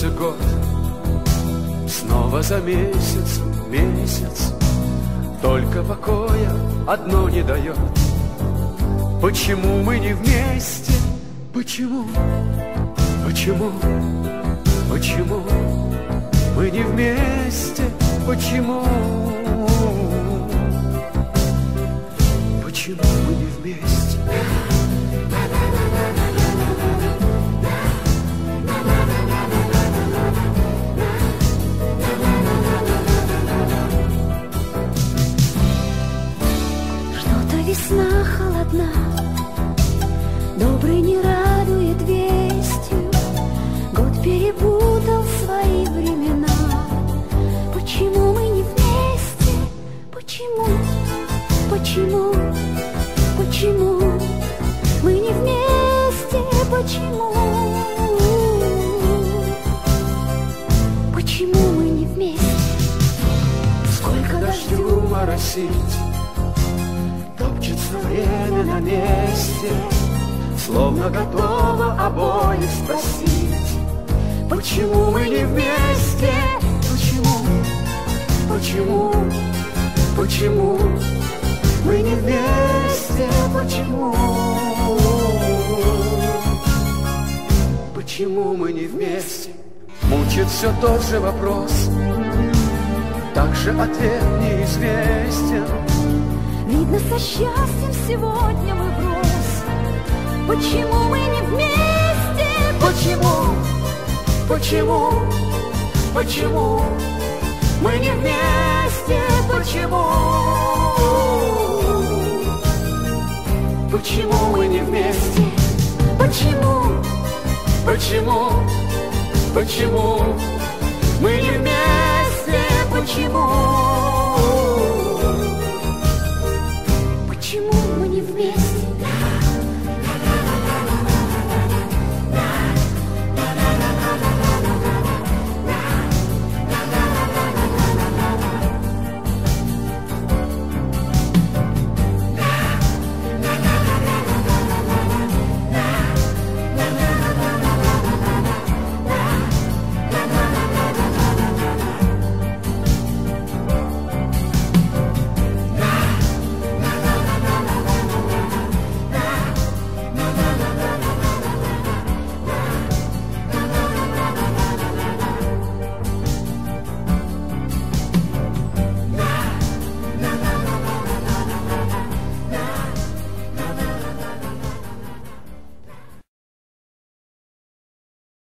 Кончился год, снова за месяц, месяц. Только покоя одно не дает. Почему мы не вместе? Почему? Почему? Почему мы не вместе? Почему? Почему мы не вместе? Что-то весна холодна, добрый не радует вестью. Год перепутал свои времена. Почему мы не вместе? Почему? Почему? Почему мы не вместе? Почему? Почему мы не вместе? Сколько дождю моросить, топчется время на месте, словно готова обоих спросить. Почему мы не вместе? Почему? Почему? Почему мы не вместе? Почему? Почему мы не вместе? Мучит все тот же вопрос, также ответ неизвестен. Видно, со счастьем сегодня мы врозь. Почему мы не вместе? Почему? Почему? Почему мы не вместе? Почему? Почему мы не вместе? Почему? Почему? Почему